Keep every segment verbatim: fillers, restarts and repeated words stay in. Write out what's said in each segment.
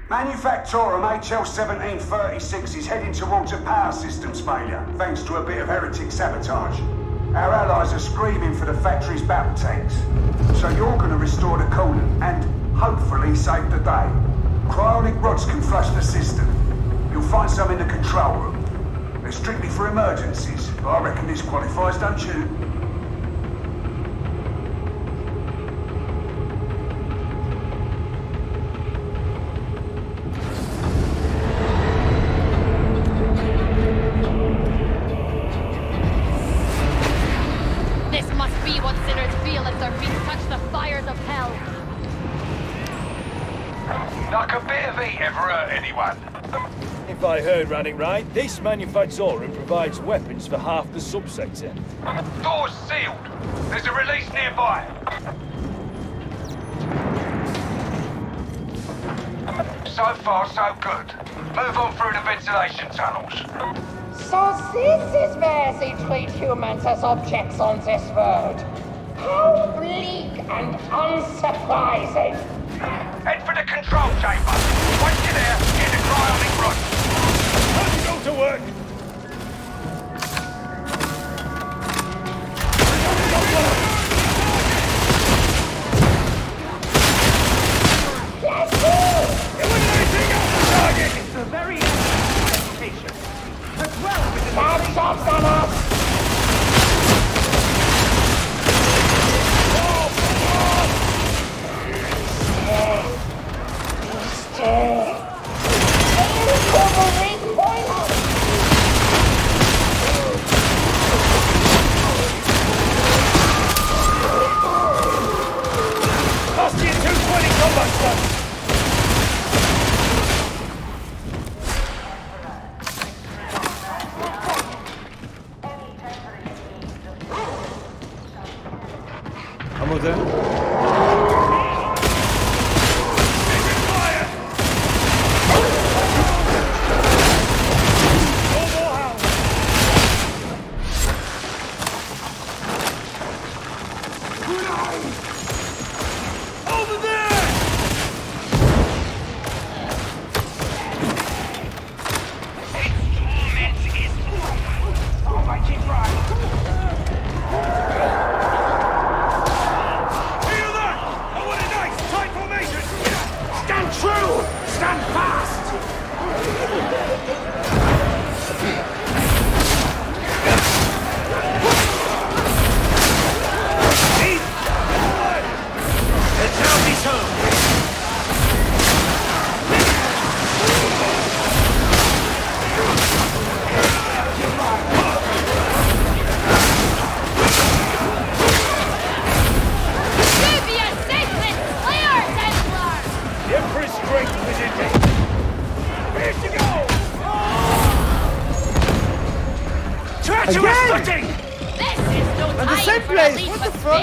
Manufactorum H L seventeen thirty-six is heading towards a power systems failure, thanks to a bit of heretic sabotage. Our allies are screaming for the factory's battle tanks. So you're going to restore the coolant and, hopefully, save the day. Cryonic rods can flush the system. You'll find some in the control room. They're strictly for emergencies, but I reckon this qualifies, don't you? If I heard running right, this manufactorum provides weapons for half the subsector. Door's sealed. There's a release nearby. So far, so good. Move on through the ventilation tunnels. So this is where they treat humans as objects on this world. How bleak and unsurprising. Head for the control chamber. Once you're there, get the cryonic rod. Time to go to work! Eliminating out the target! It's a very interesting education. As well with the Bad shots on us! I'm with him. Again! This is no time the same for place. A what the fuck?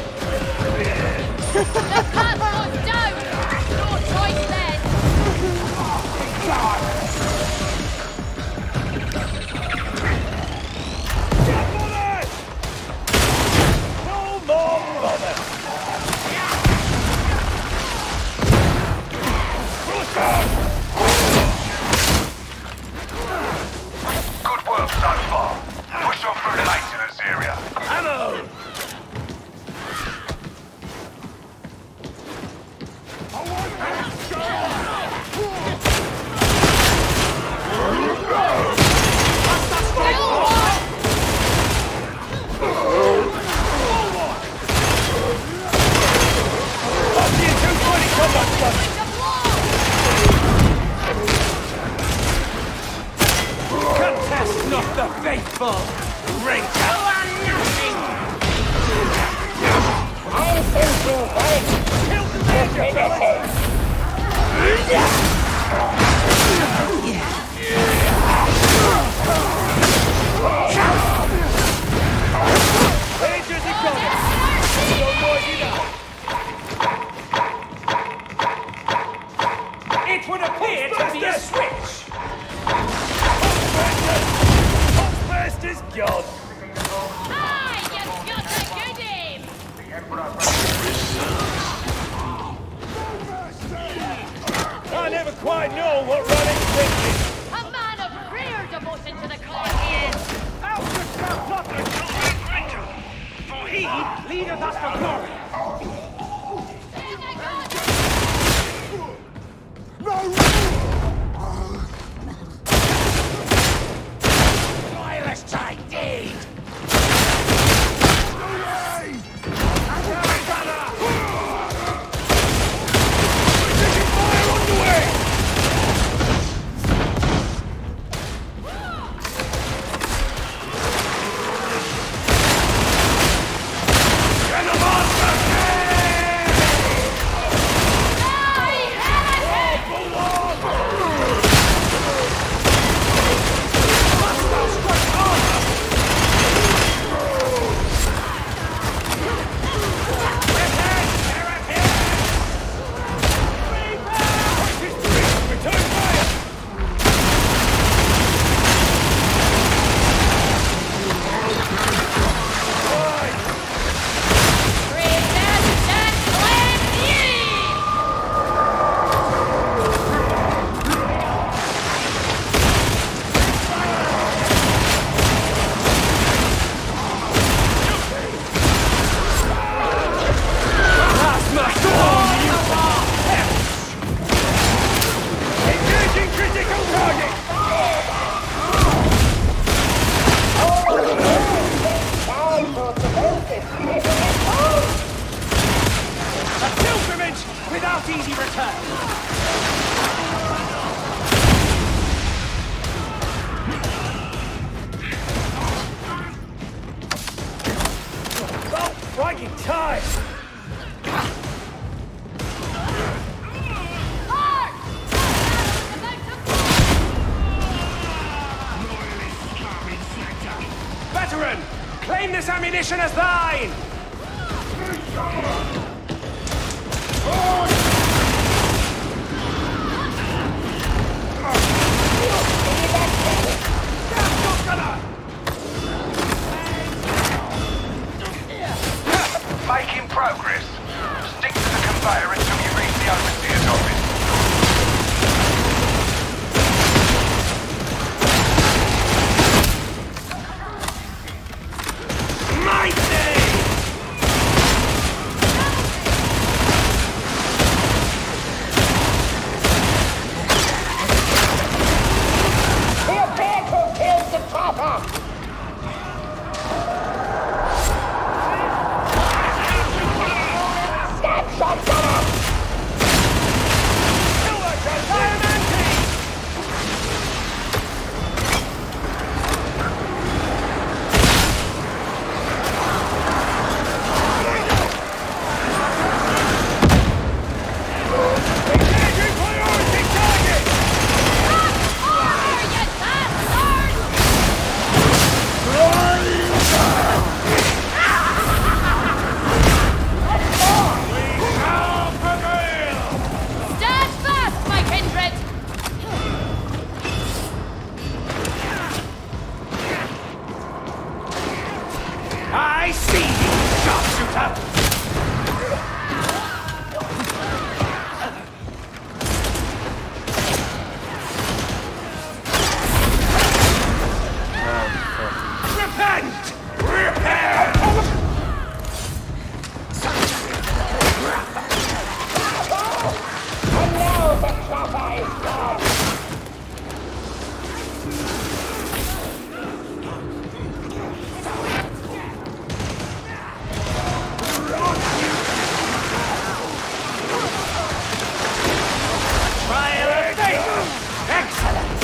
The path goes down! No choice then! No more bother! Good work so far. Push on through the maintenance area. Ammo! Contest not the faithful! Great! I think you'll fight. Kill the major, fellas! Major's coming! Don't noise enough! It would appear to be a switch! First is gone! Aye, you've got a good aim! I never quite For he leadeth us to glory. Wireless time deed! Without easy return. Oh, frigging time! Veteran, claim this ammunition as thine! Making progress. Stick to the conveyor until you reach the overseer's office. I see you, sharpshooter! Repent! Repent! And now the chopper is gone! Excellent!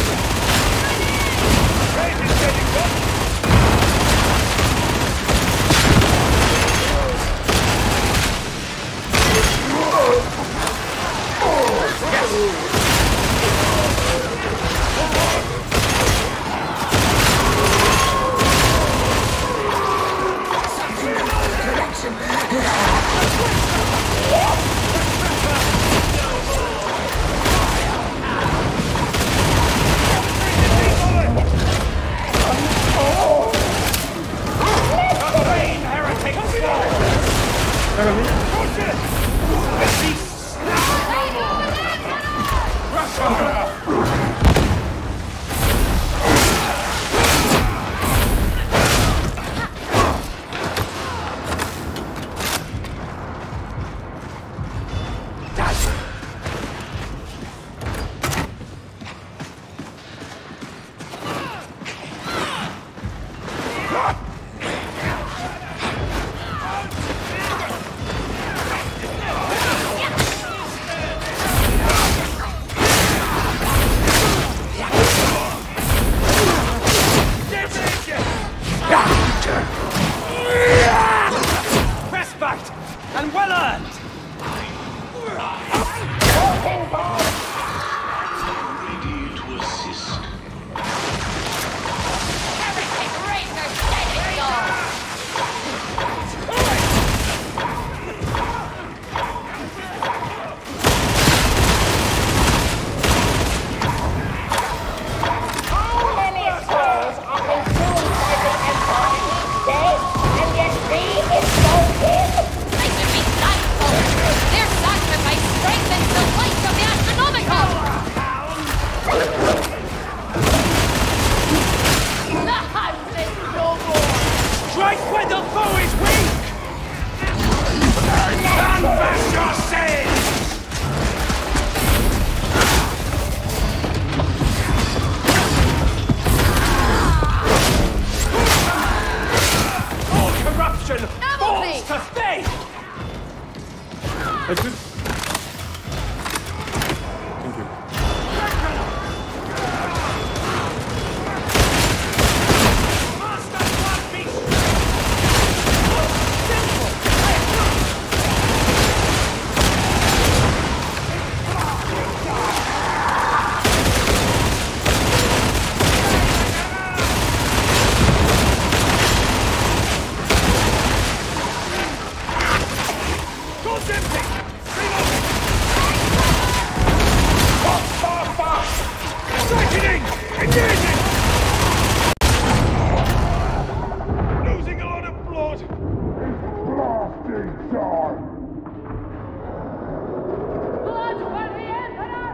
And well earned! Walking bomb! Ready to assist. Heretic Racer standing guard! How many souls are consumed by the Empire each day, and yet we is so dead? They should be thankful! Their sacrifice strengthens the light of the astronomical! The house is no more! Strike when the foe is weak! Confess your sins! All corruption falls to faith! That's good. Thank you. Master One Piece! Goes empty! Sickening! Engaging! Losing a lot of blood! Blasting time! Blood for the Emperor!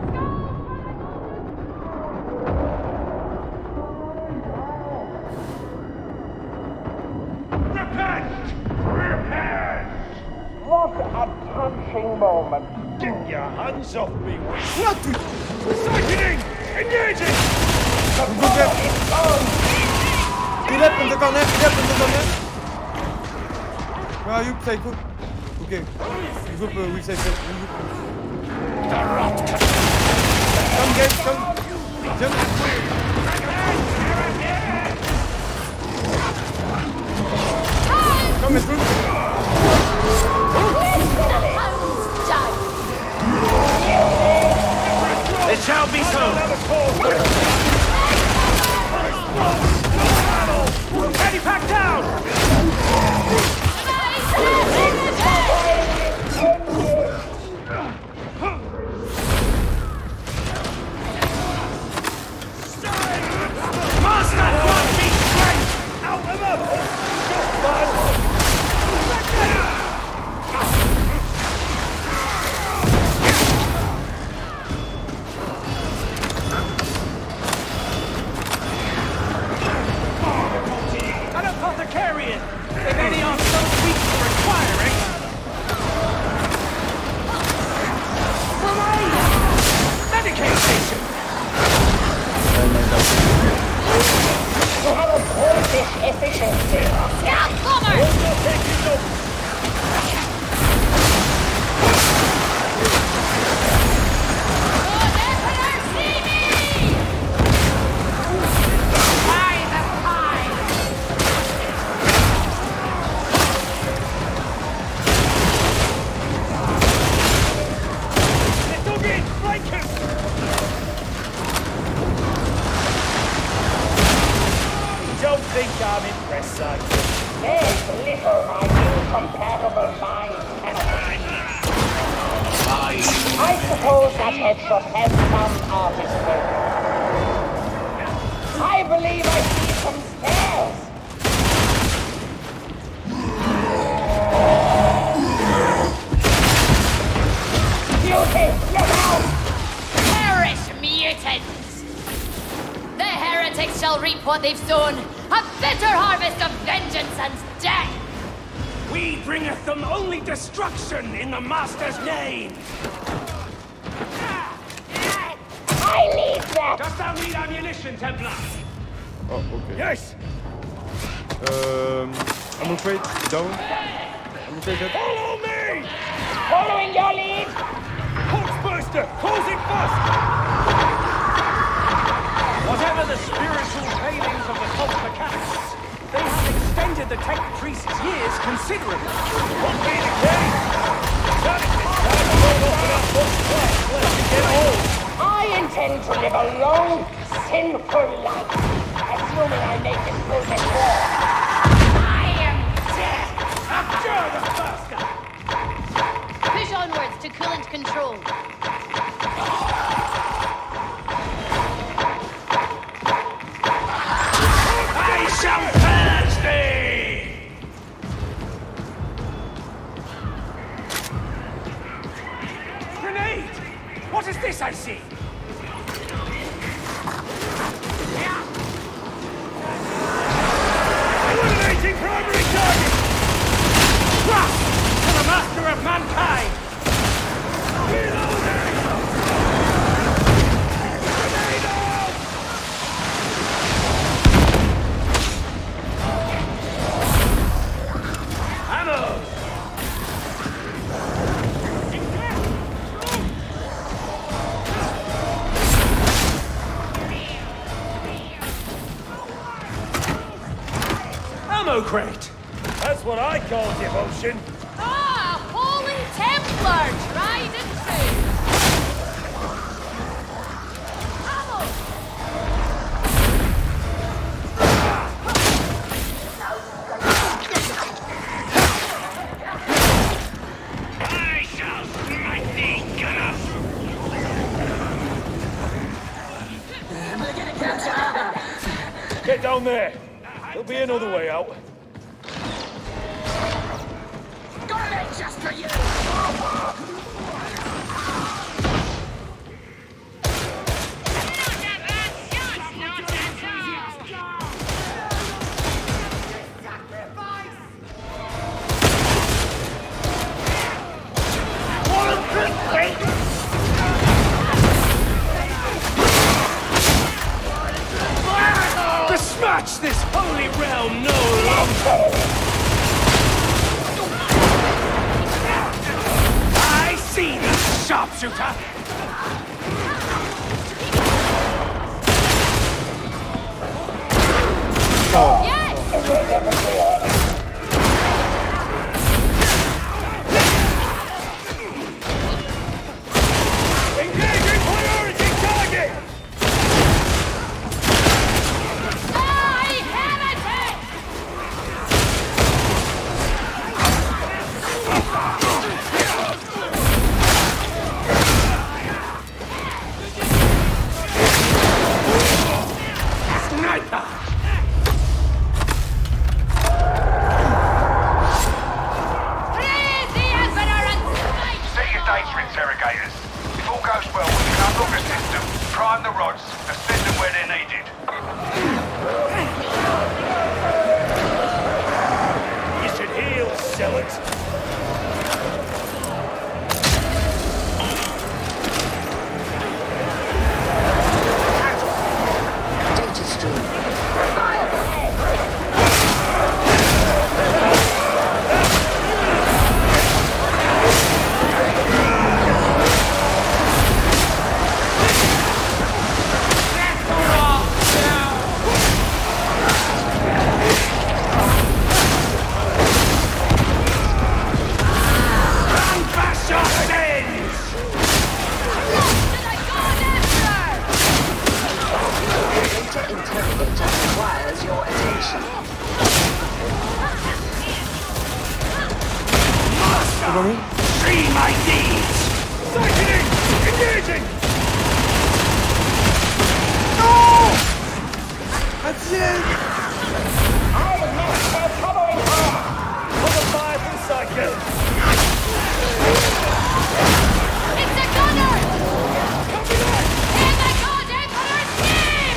Repent! Repent! What a touching moment. Get your hands off me, witch! Not to... Sickening! Engaging! Il est from the corner, il est from the corner. Where are you, Psycho? Okay. You go uh, with Psycho. Come, guys, come. Jump. Come, let's go. It shall be so! Ready, pack down! Master One Piece strength! Out of them! An apothecarian! If any are so weak for requiring! Medication station! You have a pointless efficiency. Scout bomber! Lord Emperor, see me! By the pine! Let's go in! Flank him! Don't think I'm impressed, Sergeant. There's little my incompatible mind cannot. I suppose that head should have some artistry. I believe I see some stairs. Beauty, look out! Perish, mutants! The heretics shall reap what they've sown, a bitter harvest of vengeance and death! We bringeth them only destruction in the Master's name! I need that! Dost thou need ammunition, Templar? Oh, okay. Yes! Um, I'm afraid down. I'm afraid that... Follow me! Following your lead! Pulse-burster! Close it fast! Whatever the spiritual failings of the cult mechanics, they have extended the tech increases years considerably. Won't be the case. Not if it's time to roll off without much class left to get old. I intend to live a long, sinful life, assuming I make it through this war. I am dead! Abjure the bastard! Push onwards to coolant control. I shall purge thee! Grenade! What is this I see? Eliminating primary target! Thrust to the master of mankind! Reloading! Grenade out! Ammo! Ammo crate! That's what I call devotion. Ah, Holy Templar, tried and true. Ammo! I shall smite thee, gunner! Get down there. There'll be another way out. Just for you! Besmirch this holy realm no longer! I see thee, sharpshooter! Engaging priority target! Die, heretic! Sniper! Praise the Emperor and smite! Set your data interrogators. If all goes well, we can unlock the system, prime the rods, and send them where they're needed. You should heal, zealot. Data stream. Unfash your sins! Data interrogator requires your attention. Master! See my deeds! Sickening! Engaging! That's it! Cover fire from Psycho! It's a gunner! In the God Emperor's name!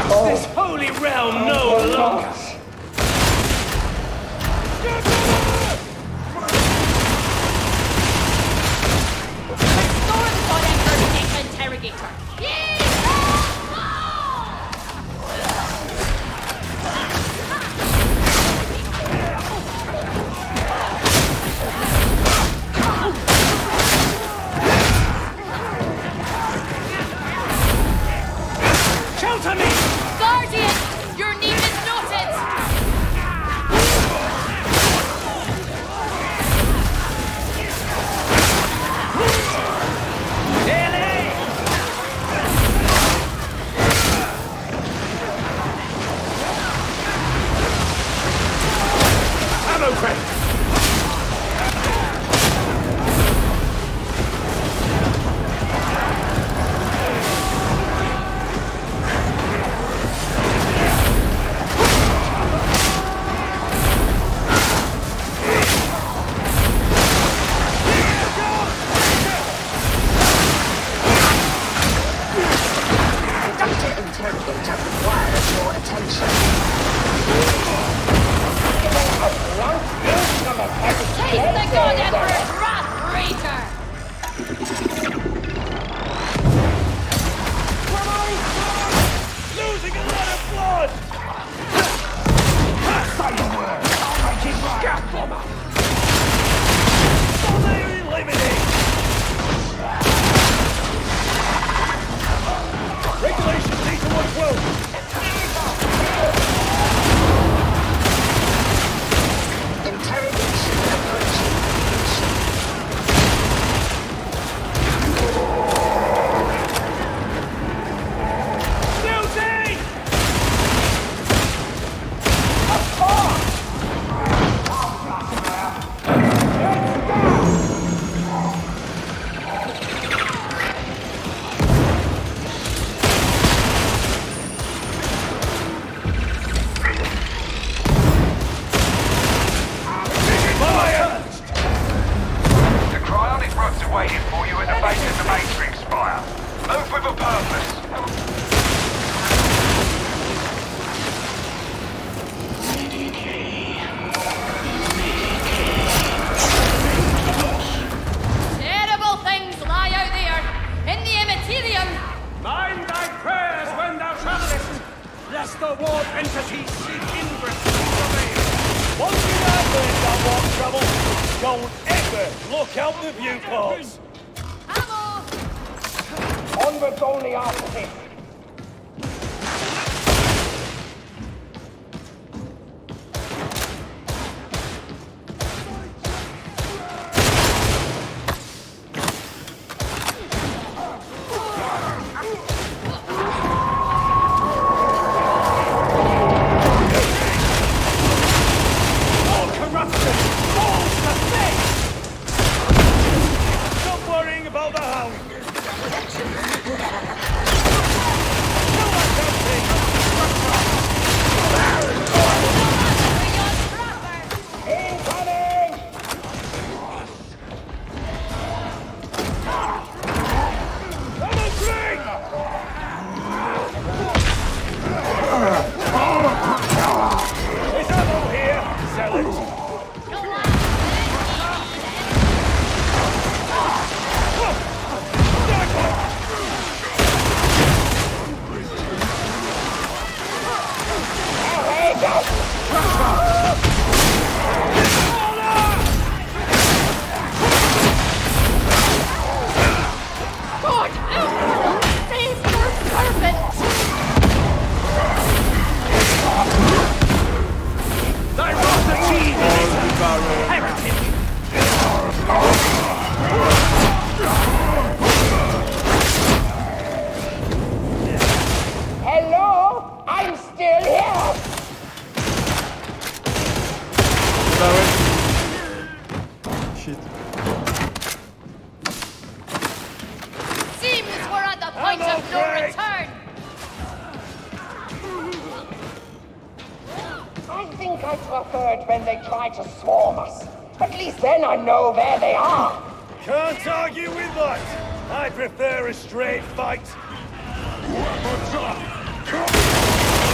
trust this holy realm no longer. Restore the God Emperor's data interrogator. Shelter me! Guardian, your name is noted. Ammo crate! Taste the God Emperor's wrath, Raider. Losing a lot of blood! Say the word! I'll make it right! Bomber! So they eliminate! Regulations need to work well! Interrogation approaching. Duty! The cryonic rods are waiting for you at the base of the Matrix Spire. Move with a purpose. Terrible things lie out there in the immaterium. Mind thy prayers when thou travelest, lest the warp entities seek ingress to prevail. Once you have learned that warp trouble, don't ever look out the viewports! Ammo. Onwards only after this. All corruption falls to face! Stop worrying about the hound! Incoming! Double drink! There's ammo here! Sell it! God Emperor, save your servant. Thy wrath achieved! Heretic! Hello? I'm still here! Bah ouais. Shit. Seems we're at the point Ammo of no crate. return. I think I preferred when they tried to swarm us. At least then I know where they are. Can't argue with that! I prefer a straight fight! What's up?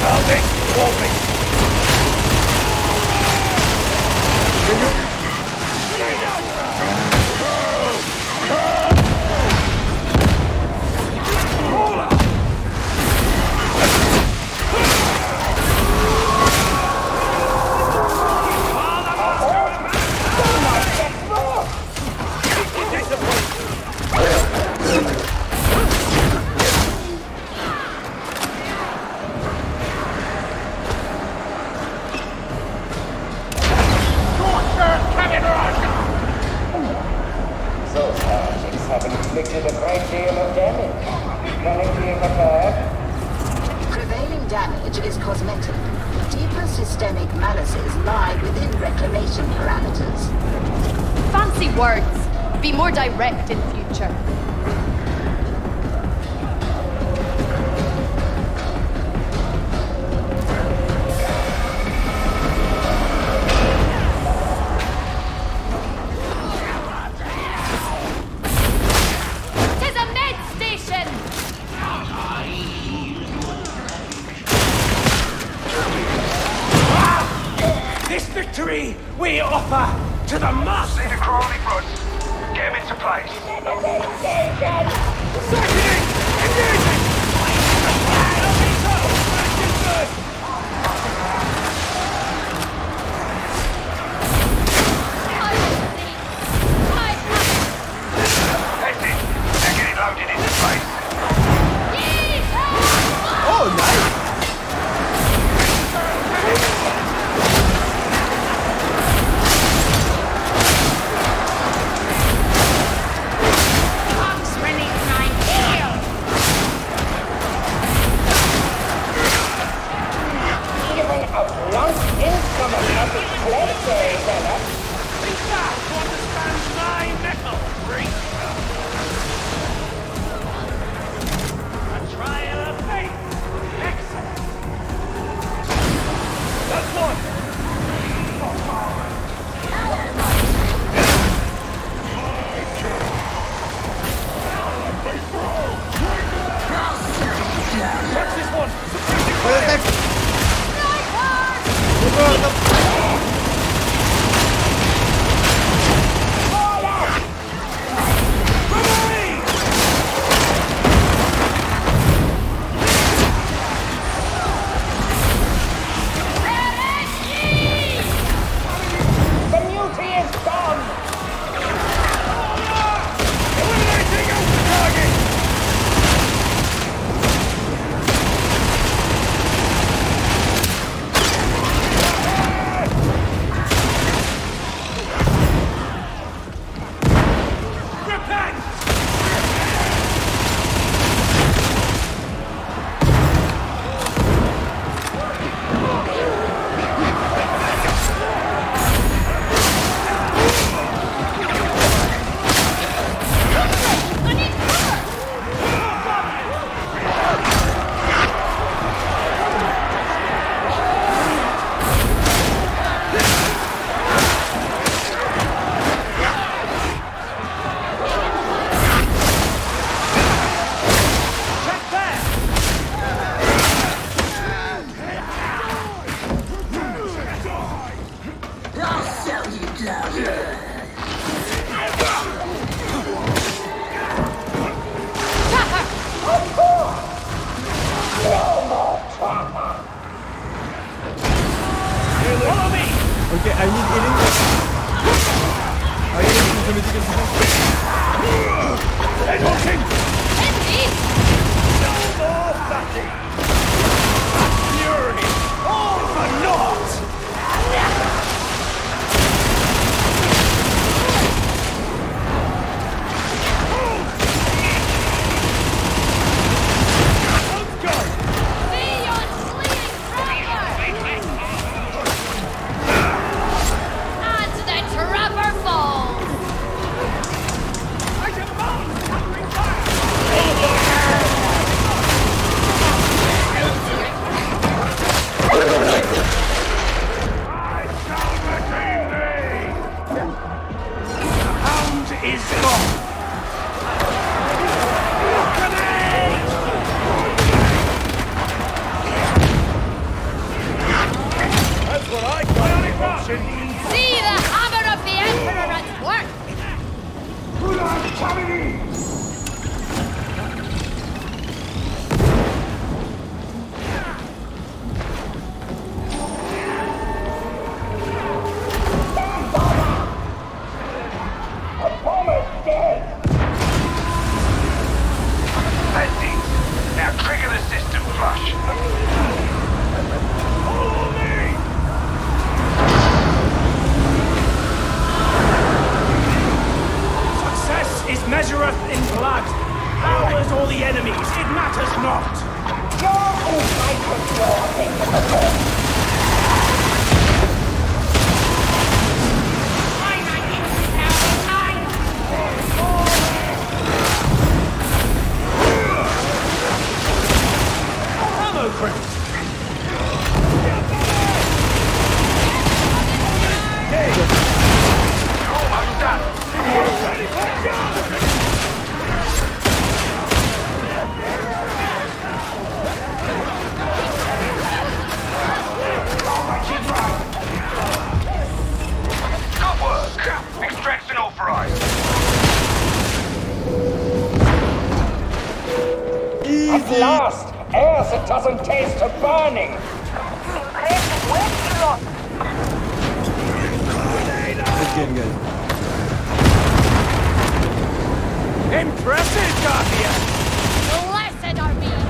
Okay, I need healing. I need to medical support. Head hunting! Indeed! No more batting! Fury! All for naught! Fire! flush. Follow me! Success is measureth in blood. Ours or the enemy's, it matters not. You're entitled to your thing in the book. Ammo crate! Almost done. Good work. Extraction authorized. At last, air that doesn't taste of burning. Let's get him, guys. Impressive, Guardian! Blessed are we!